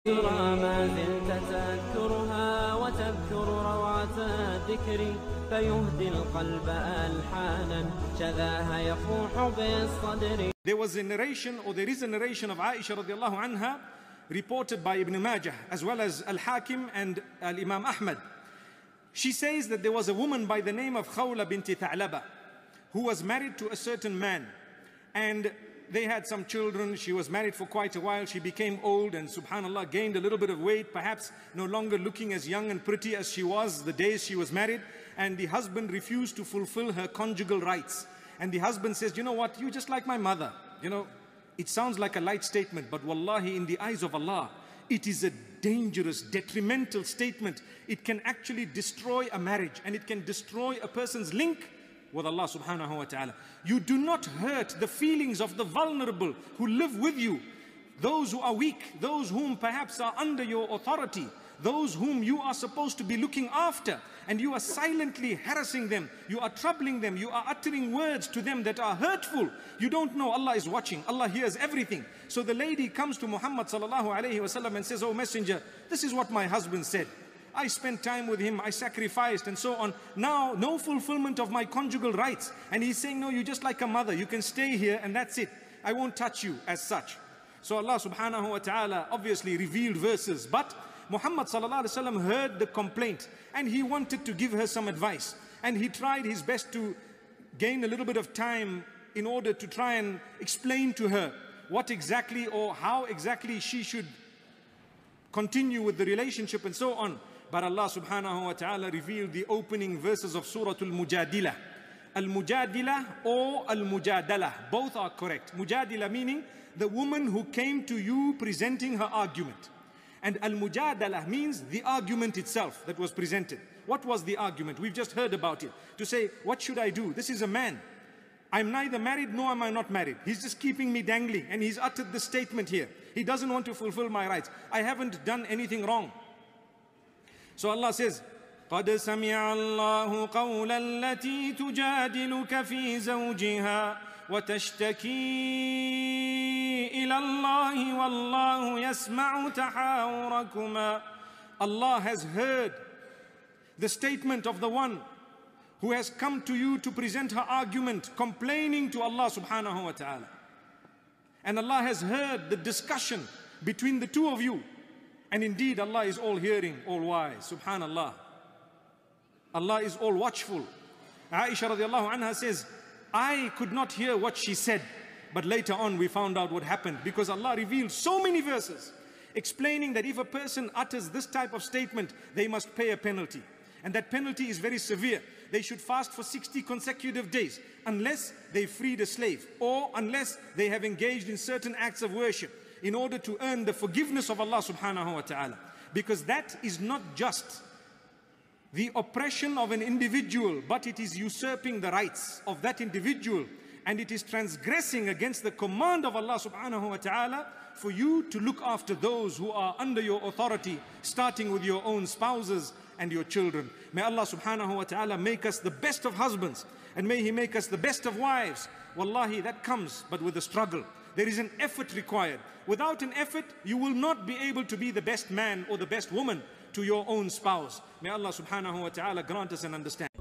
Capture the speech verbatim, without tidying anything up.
ما زلت تذكرها وتذكر روعة الذكر فيهدي القلب ألحانا شذاها يفوح بالصدر. There was a narration, or there is a narration of Aisha radiallahu anha, reported by Ibn Majah as well as Al-Hakim and Al-Imam Ahmad. She says that there was a woman by the name of Khawla binti Tha'laba who was married to a certain man, and they had some children. She was married for quite a while. She became old and subhanallah gained a little bit of weight, perhaps no longer looking as young and pretty as she was the days she was married, and the husband refused to fulfill her conjugal rights. And the husband says, you know what, you just like my mother. You know, it sounds like a light statement, but wallahi, in the eyes of Allah, it is a dangerous, detrimental statement. It can actually destroy a marriage, and it can destroy a person's link with Allah subhanahu wa ta'ala. You do not hurt the feelings of the vulnerable who live with you, those who are weak, those whom perhaps are under your authority, those whom you are supposed to be looking after, and you are silently harassing them, you are troubling them, you are uttering words to them that are hurtful. You don't know Allah is watching, Allah hears everything. So the lady comes to Muhammad sallallahu alayhi wa sallam and says, oh messenger, this is what my husband said. I spent time with him, I sacrificed and so on. Now, no fulfillment of my conjugal rights. And he's saying, no, you're just like a mother. You can stay here and that's it. I won't touch you as such. So Allah subhanahu wa ta'ala obviously revealed verses. But Muhammad sallallahu alaihi wasallam heard the complaint and he wanted to give her some advice. And he tried his best to gain a little bit of time in order to try and explain to her what exactly or how exactly she should continue with the relationship and so on. But Allah subhanahu wa ta'ala revealed the opening verses of Surah Al-Mujadilah. Al-Mujadilah or Al-Mujadalah, both are correct. Mujadilah meaning the woman who came to you presenting her argument. And Al-Mujadalah means the argument itself that was presented. What was the argument? We've just heard about it. To say, what should I do? This is a man. I'm neither married nor am I not married. He's just keeping me dangling, and he's uttered the statement here. He doesn't want to fulfill my rights. I haven't done anything wrong. So Allah says, قَدْ سَمِعَ اللَّهُ قَوْلَ الَّتِي تُجَادِلُكَ فِي زَوْجِهَا وَتَشْتَكِي إِلَى اللَّهِ وَاللَّهُ يَسْمَعُ تَحَاوُرَكُمَا. Allah has heard the statement of the one who has come to you to present her argument, complaining to Allah subhanahu wa ta'ala. And Allah has heard the discussion between the two of you. And indeed, Allah is all hearing, all wise. Subhanallah. Allah is all watchful. Aisha radiallahu anha says, I could not hear what she said. But later on we found out what happened, because Allah revealed so many verses explaining that if a person utters this type of statement, they must pay a penalty. And that penalty is very severe. They should fast for sixty consecutive days unless they freed a slave, or unless they have engaged in certain acts of worship in order to earn the forgiveness of Allah subhanahu wa ta'ala. Because that is not just the oppression of an individual, but it is usurping the rights of that individual, and it is transgressing against the command of Allah subhanahu wa ta'ala for you to look after those who are under your authority, starting with your own spouses and your children. May Allah subhanahu wa ta'ala make us the best of husbands, and may He make us the best of wives. Wallahi, that comes but with a struggle. There is an effort required. Without an effort, you will not be able to be the best man or the best woman to your own spouse. May Allah subhanahu wa ta'ala grant us an understanding.